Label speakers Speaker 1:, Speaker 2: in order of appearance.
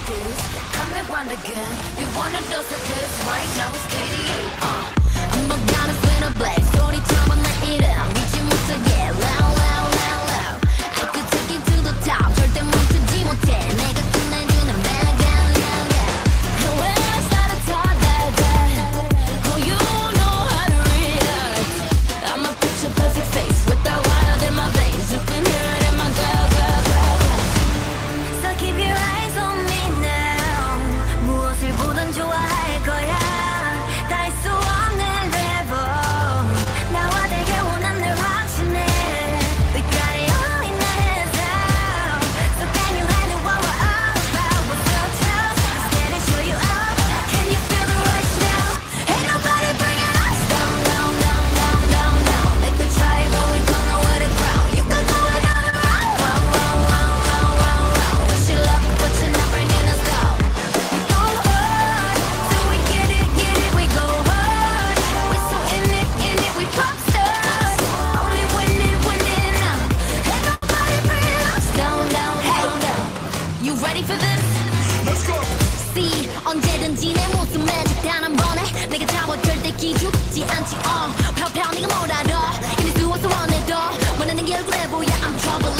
Speaker 1: this. Come and run again. You wanna dose of this? Right now it's 88. I'm gonna spin a black. 소리처럼 날 이름 믿지 못하게 loud loud loud loud. I could take you to the top. 절대 멈추지 못해. 내가 끝내주는 mega loud loud. And when I start to talk like that, oh you know how to react. I'ma put your perfect face with that wild in my veins. You can hear it in my girl. So keep your eyes on me now. 무엇을 보든 좋아할 거야. 다 할 수 없는 래퍼. 나와 되게 원한 널 확신해. We got it all in our hands now. So can you handle what we're all about? We're so tough. Instead of show you up. Can you feel the rush now? Ain't nobody bringing us down, down, down, down, down, down. They could try, but we don't know where to ground. You can do it on the round, round, round, round, round, round, round. Wish you luck, but you're not bringing us down. We go hard, till we get it, we go hard. We're so in it, we pop stars. Only winning now. Ain't nobody bringing us down, down, down, down. You ready for this? Let's go. See, 언제든지 내 모습 매직 단한 번에 내가 잡아 절대 기죽지 않지. 펴펴 네가 뭘 알아. 이미 두어서 원해도 원하는 게 얼굴에 보여. I'm trouble